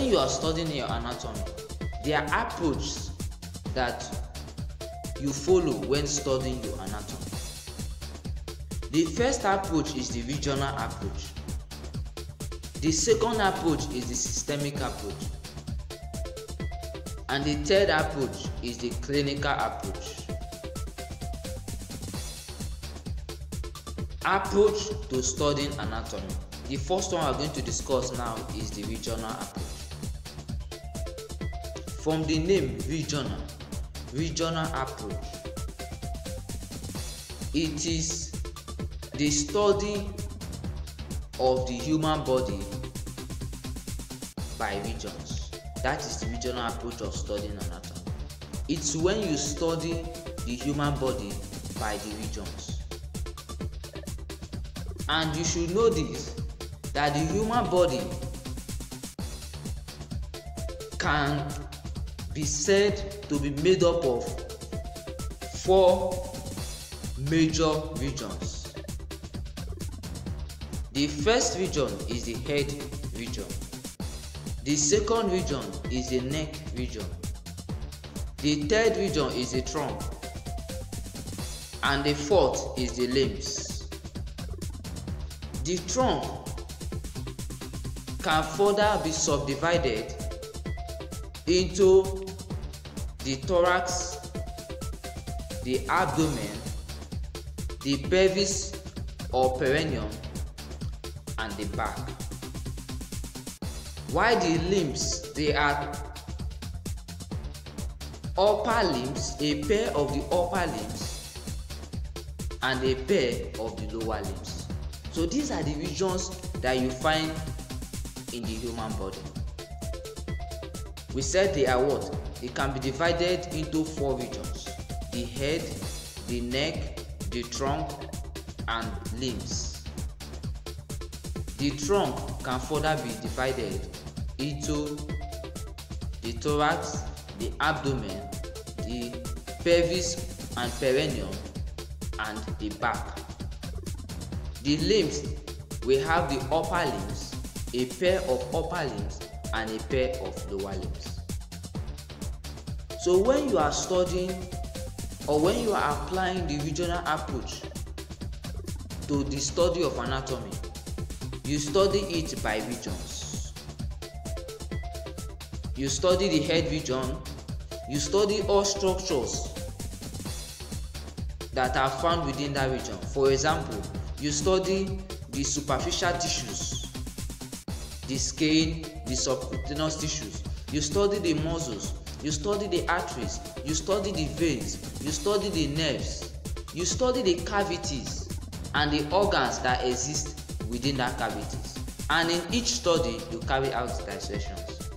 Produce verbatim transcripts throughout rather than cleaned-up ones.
you are studying your anatomy, there are approaches that you follow when studying your anatomy. The first approach is the regional approach. The second approach is the systemic approach. And the third approach is the clinical approach. Approach to studying anatomy. The first one we are going to discuss now is the regional approach. From the name regional, regional approach, it is the study of the human body by regions. That is the regional approach of studying anatomy. It's when you study the human body by the regions. And you should know this, that the human body can be said to be made up of four major regions. The first region is the head region. The second region is the neck region. The third region is the trunk. And the fourth is the limbs. The trunk can further be subdivided into the thorax, the abdomen, the pelvis or perineum, and the back. While the limbs, they are upper limbs, a pair of the upper limbs and a pair of the lower limbs. So these are the regions that you find in the human body. We said they are what? They can be divided into four regions: the head, the neck, the trunk, and limbs. The trunk can further be divided into the thorax, the abdomen, the pelvis and perineum, and the back. The limbs, we have the upper limbs, a pair of upper limbs and a pair of lower limbs. So when you are studying or when you are applying the regional approach to the study of anatomy, you study it by regions. You study the head region, you study all structures that are found within that region. For example, you study the superficial tissues, the skin, the subcutaneous tissues. You study the muscles, you study the arteries, you study the veins, you study the nerves, you study the cavities and the organs that exist within that cavities. And in each study, you carry out dissections.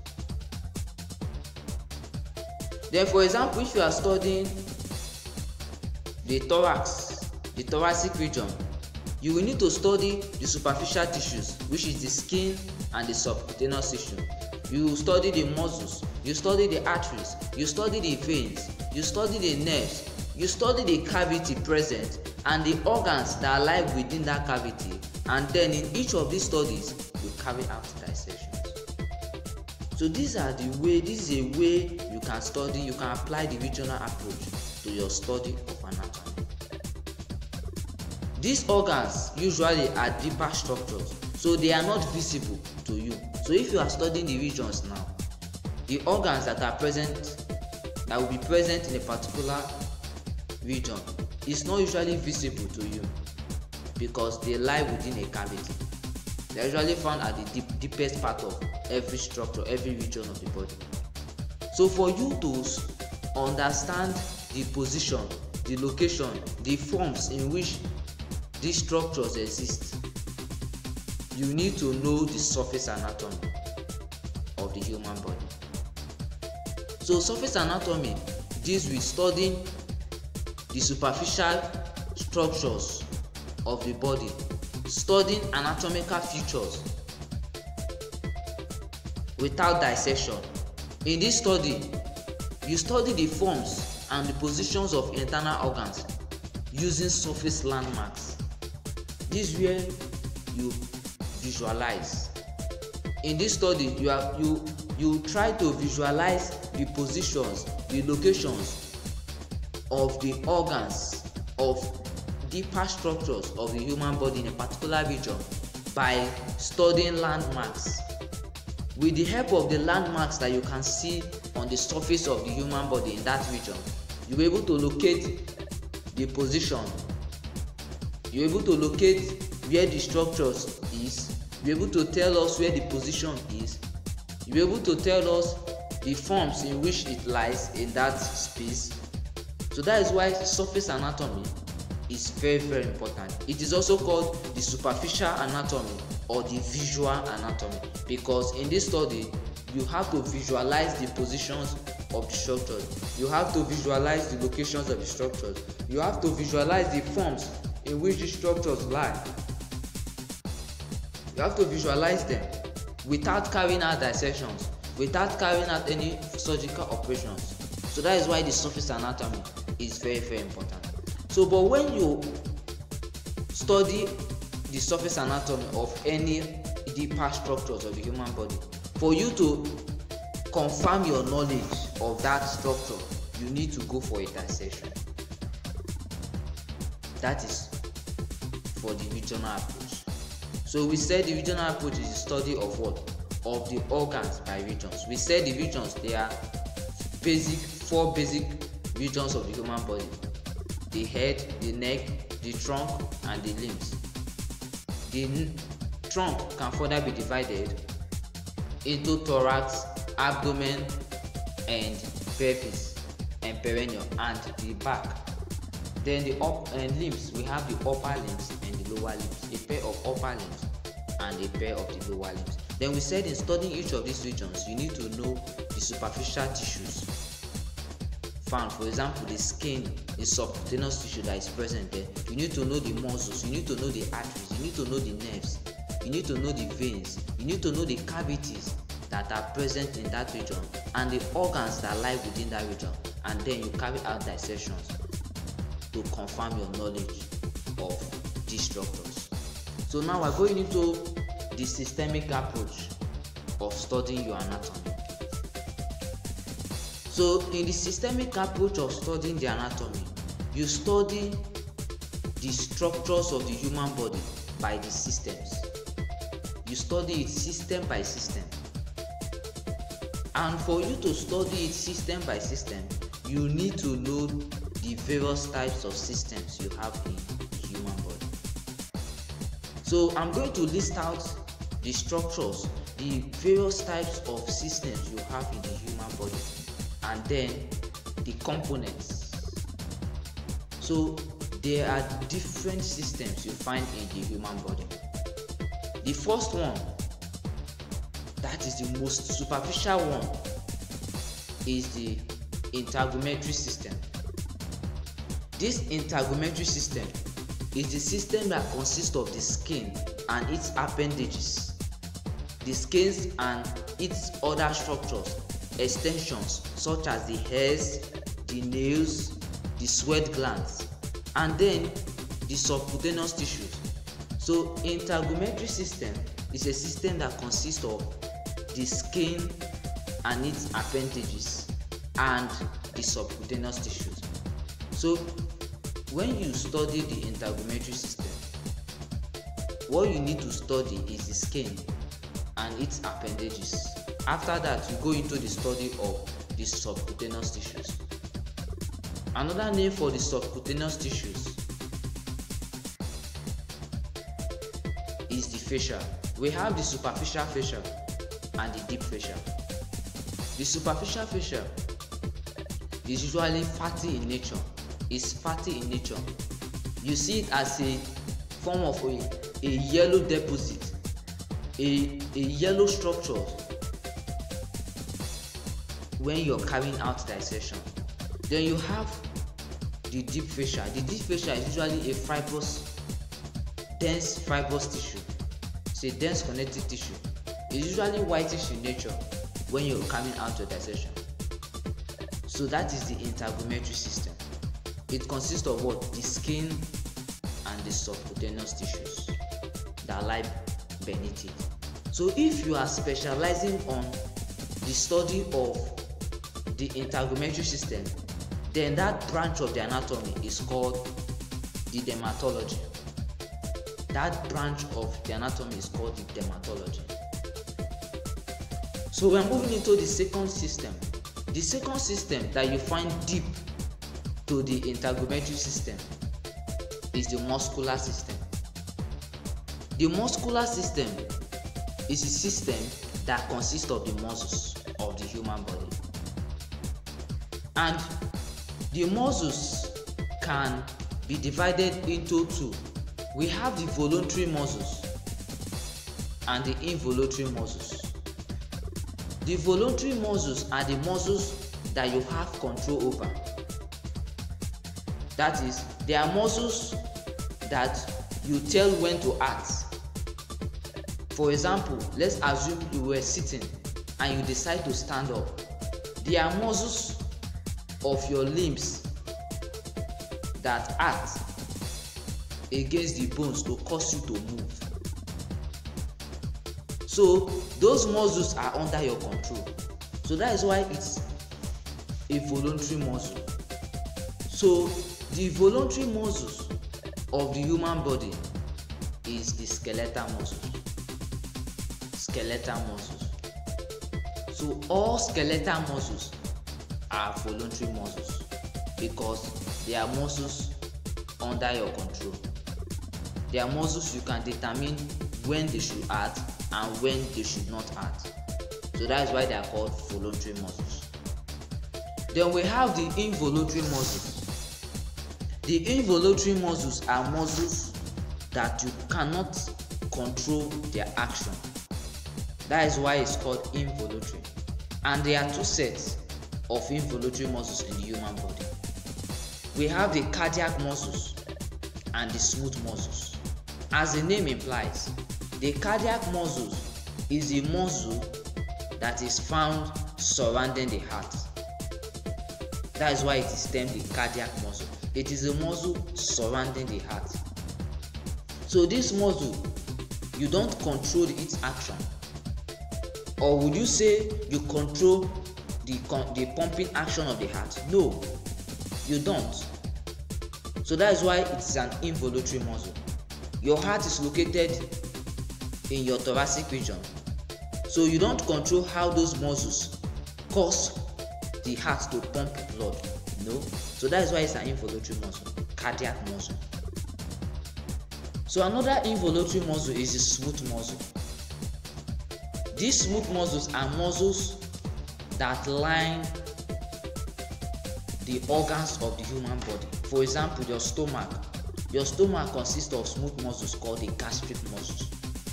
Then, for example, if you are studying the thorax, the thoracic region, you will need to study the superficial tissues, which is the skin and the subcutaneous tissue. You study the muscles, you study the arteries, you study the veins, you study the nerves, you study the cavity present and the organs that lie within that cavity. And then in each of these studies, you carry out dissections. So these are the way, this is a way you can study, you can apply the regional approach to your study of anatomy. These organs usually are deeper structures, so they are not visible to you. So if you are studying the regions now, the organs that are present, that will be present in a particular region, is not usually visible to you because they lie within a cavity. They are usually found at the deep, deepest part of every structure, every region of the body. So for you to understand the position, the location, the forms in which these structures exist, you need to know the surface anatomy of the human body. So surface anatomy deals with studying the superficial structures of the body, studying anatomical features without dissection. In this study, you study the forms and the positions of internal organs using surface landmarks. This is where you visualize. In this study, you are you you try to visualize the positions, the locations of the organs of deeper structures of the human body in a particular region by studying landmarks. With the help of the landmarks that you can see on the surface of the human body in that region, you'll be able to locate the position, you're able to locate where the structures is, you're able to tell us where the position is, you're able to tell us the forms in which it lies in that space. So that is why surface anatomy is very very important. It is also called the superficial anatomy or the visual anatomy, because in this study you have to visualize the positions of the structures, you have to visualize the locations of the structures, you have to visualize the forms in which the structures lie. You have to visualize them without carrying out dissections, without carrying out any surgical operations. So that is why the surface anatomy is very very important. So but when you study the surface anatomy of any deeper structures of the human body, for you to confirm your knowledge of that structure, you need to go for a dissection. That is for the regional approach. So we said the regional approach is the study of what? Of the organs by regions. We said the regions, they are basic, four basic regions of the human body: the head, the neck, the trunk, and the limbs. The trunk can further be divided into thorax, abdomen, and pelvis and perineum, and the back. Then the up and limbs, we have the upper limbs and the lower limbs, a pair of upper limbs and a pair of the lower limbs. Then we said in studying each of these regions, you need to know the superficial tissues found. For example, the skin, the subcutaneous tissue that is present there. You need to know the muscles, you need to know the arteries, you need to know the nerves, you need to know the veins, you need to know the cavities that are present in that region and the organs that lie within that region, and then you carry out dissections to confirm your knowledge of these structures. So now we're going into the systemic approach of studying your anatomy. So in the systemic approach of studying the anatomy, you study the structures of the human body by the systems. You study it system by system. And for you to study it system by system, you need to know the various types of systems you have in the human body. So I'm going to list out the structures, the various types of systems you have in the human body, and then the components. So there are different systems you find in the human body. The first one, that is the most superficial one, is the integumentary system. This integumentary system is the system that consists of the skin and its appendages, the skins and its other structures, extensions such as the hairs, the nails, the sweat glands, and then the subcutaneous tissues. So integumentary system is a system that consists of the skin and its appendages and the subcutaneous tissues. So when you study the integumentary system, what you need to study is the skin and its appendages. After that, you go into the study of the subcutaneous tissues. Another name for the subcutaneous tissues is the fascia. We have the superficial fascia and the deep fascia. The superficial fascia is usually fatty in nature. It's fatty in nature. You see it as a form of a, a yellow deposit, a, a yellow structure when you're carrying out dissection. Then you have the deep fascia. The deep fascia is usually a fibrous, dense fibrous tissue. It's a dense connective tissue. It's usually whitish in nature when you're carrying out your dissection. So that is the integumentary system. It consists of what? The skin and the subcutaneous tissues that lie beneath it. So if you are specializing on the study of the integumentary system, then that branch of the anatomy is called the dermatology. That branch of the anatomy is called the dermatology. So we're moving into the second system. The second system that you find deep to the integumentary system is the muscular system. The muscular system is a system that consists of the muscles of the human body. And the muscles can be divided into two. We have the voluntary muscles and the involuntary muscles. The voluntary muscles are the muscles that you have control over. That is, they are muscles that you tell when to act. For example, let's assume you were sitting and you decide to stand up. There are muscles of your limbs that act against the bones to cause you to move. So those muscles are under your control. So that is why it's a voluntary muscle. So the voluntary muscles of the human body is the skeletal muscles. Skeletal muscles. So all skeletal muscles are voluntary muscles because they are muscles under your control. They are muscles you can determine when they should act and when they should not act. So that is why they are called voluntary muscles. Then we have the involuntary muscles. The involuntary muscles are muscles that you cannot control their action. That is why it's called involuntary. And there are two sets of involuntary muscles in the human body. We have the cardiac muscles and the smooth muscles. As the name implies, the cardiac muscles is a muscle that is found surrounding the heart. That is why it is termed the cardiac muscle. It is a muscle surrounding the heart. So this muscle, you don't control its action. Or would you say you control the, the pumping action of the heart? No, you don't. So that is why it is an involuntary muscle. Your heart is located in your thoracic region. So you don't control how those muscles cause the heart to pump blood. No. So that is why it's an involuntary muscle, cardiac muscle. So another involuntary muscle is the smooth muscle. These smooth muscles are muscles that line the organs of the human body. For example, your stomach. Your stomach consists of smooth muscles called the gastric muscles.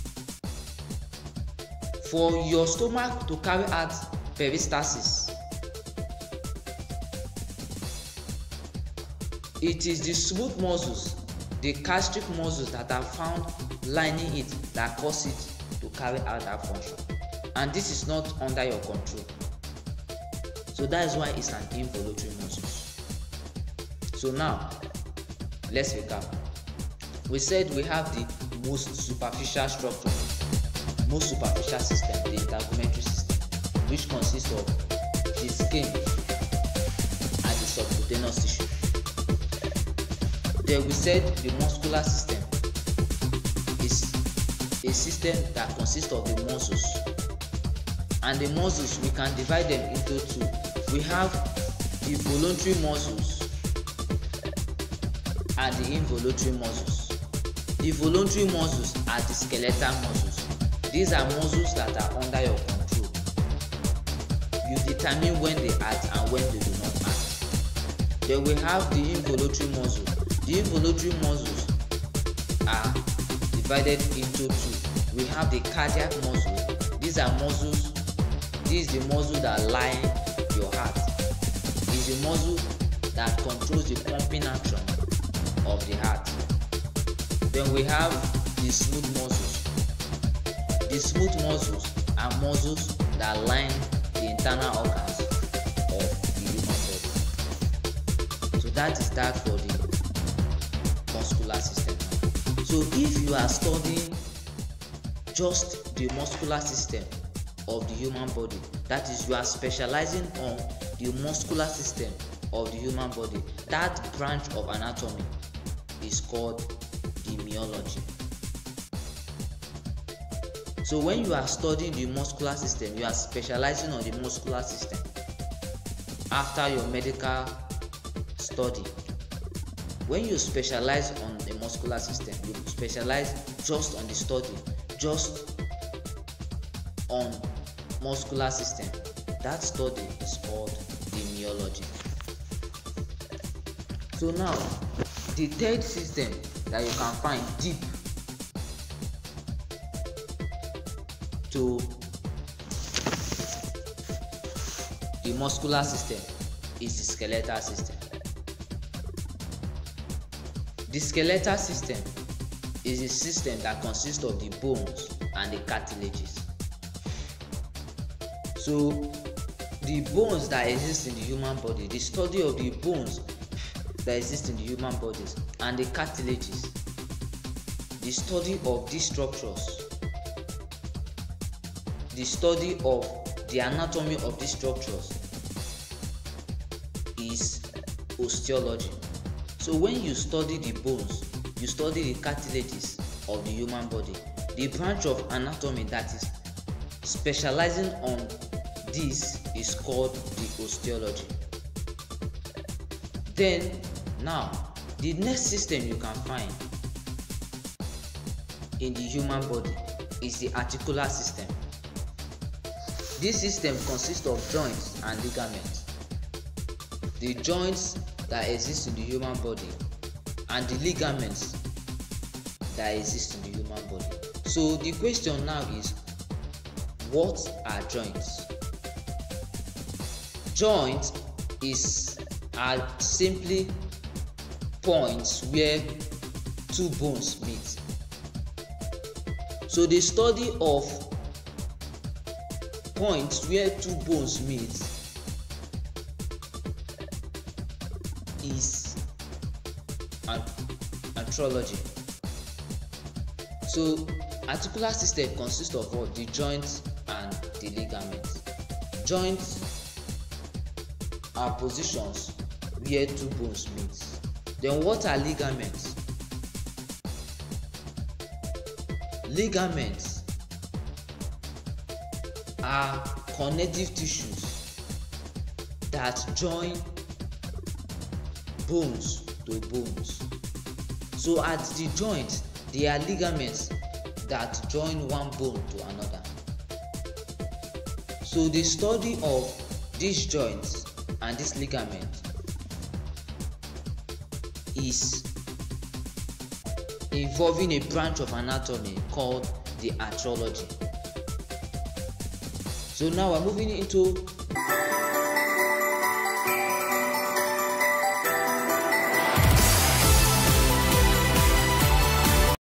For your stomach to carry out peristalsis, it is the smooth muscles, the gastric muscles that are found lining it that cause it to carry out that function. And this is not under your control. So that is why it's an involuntary muscle. So now, let's recap. We said we have the most superficial structure, most superficial system, the integumentary system, which consists of the skin and the subcutaneous tissue. Then we said the muscular system is a system that consists of the muscles. And the muscles, we can divide them into two. We have the voluntary muscles and the involuntary muscles. The voluntary muscles are the skeletal muscles. These are muscles that are under your control. You determine when they act and when they do not act. Then we have the involuntary muscles. The involuntary muscles are divided into two. We have the cardiac muscle. These are muscles. This is the muscle that line your heart. It's the muscle that controls the pumping action of the heart. Then we have the smooth muscles. The smooth muscles are muscles that line the internal organs of the human body. So that is that for the muscular system. So if you are studying just the muscular system of the human body, That is, you are specializing on the muscular system of the human body. That branch of anatomy is called immunology. So when you are studying the muscular system, you are specializing on the muscular system. After your medical study, when you specialize on the muscular system, you specialize just on the study, just on muscular system. That study is called immunology. So now, the third system that you can find deep to the muscular system is the skeletal system. The skeletal system is a system that consists of the bones and the cartilages. So the bones that exist in the human body, the study of the bones that exist in the human bodies, and the cartilages, the study of these structures, the study of the anatomy of these structures is osteology. So when you study the bones, you study the cartilages of the human body. The branch of anatomy that is specializing on this is called the osteology. Then now, the next system you can find in the human body is the articular system. This system consists of joints and ligaments. The joints that exist in the human body and the ligaments that exist in the human body. So the question now is, what are joints? Joints is are simply points where two bones meet. So the study of points where two bones meet is arthrology. So articular system consists of what? The joints and the ligaments. Joints are positions where two bones meet. Then what are ligaments? Ligaments are connective tissues that join bones to bones. So at the joint, there are ligaments that join one bone to another. So the study of these joints and this ligament is involving a branch of anatomy called the arthrology. So now we're moving into